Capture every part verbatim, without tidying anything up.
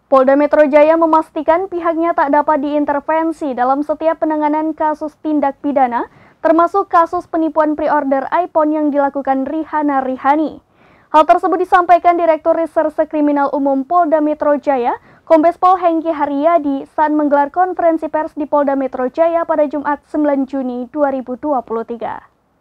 Polda Metro Jaya memastikan pihaknya tak dapat diintervensi dalam setiap penanganan kasus tindak pidana, termasuk kasus penipuan pre-order iPhone yang dilakukan Rihana Rihani. Hal tersebut disampaikan Direktur Reserse Kriminal Umum Polda Metro Jaya, Kombes Pol Hengki Haryadi saat menggelar konferensi pers di Polda Metro Jaya pada Jumat sembilan Juni dua ribu dua puluh tiga.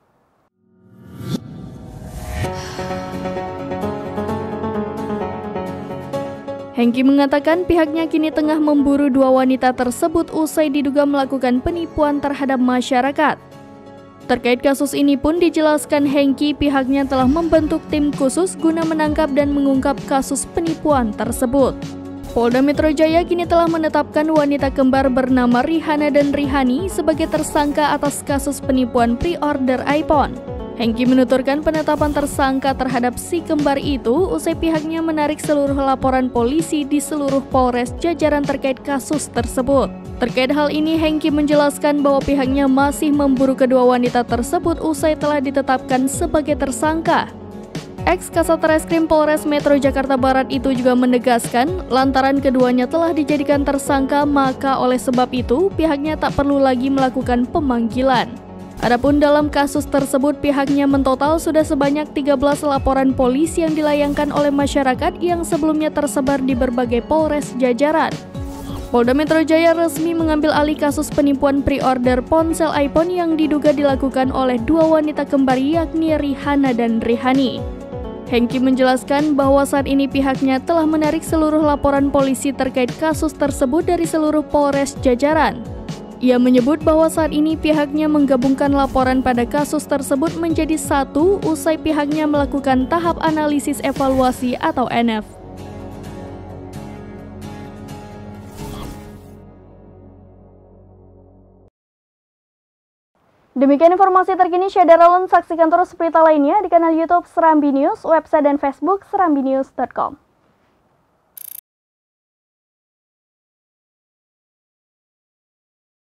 Hengki mengatakan pihaknya kini tengah memburu dua wanita tersebut usai diduga melakukan penipuan terhadap masyarakat. Terkait kasus ini pun dijelaskan Hengki pihaknya telah membentuk tim khusus guna menangkap dan mengungkap kasus penipuan tersebut. Polda Metro Jaya kini telah menetapkan wanita kembar bernama Rihana dan Rihani sebagai tersangka atas kasus penipuan pre-order iPhone. Hengki menuturkan penetapan tersangka terhadap si kembar itu usai pihaknya menarik seluruh laporan polisi di seluruh Polres jajaran terkait kasus tersebut. Terkait hal ini, Hengki menjelaskan bahwa pihaknya masih memburu kedua wanita tersebut usai telah ditetapkan sebagai tersangka. Ex-Kasat Reskrim Polres Metro Jakarta Barat itu juga menegaskan lantaran keduanya telah dijadikan tersangka, maka oleh sebab itu pihaknya tak perlu lagi melakukan pemanggilan. Adapun dalam kasus tersebut pihaknya mentotal sudah sebanyak tiga belas laporan polisi yang dilayangkan oleh masyarakat yang sebelumnya tersebar di berbagai Polres jajaran. Polda Metro Jaya resmi mengambil alih kasus penipuan pre-order ponsel iPhone yang diduga dilakukan oleh dua wanita kembar yakni Rihana dan Rihani. Hengki menjelaskan bahwa saat ini pihaknya telah menarik seluruh laporan polisi terkait kasus tersebut dari seluruh Polres jajaran. Ia menyebut bahwa saat ini pihaknya menggabungkan laporan pada kasus tersebut menjadi satu usai pihaknya melakukan tahap analisis evaluasi atau N F. Demikian informasi terkini Syederalon, saksikan terus berita lainnya di kanal YouTube Serambi News, website dan Facebook serambi news dot com.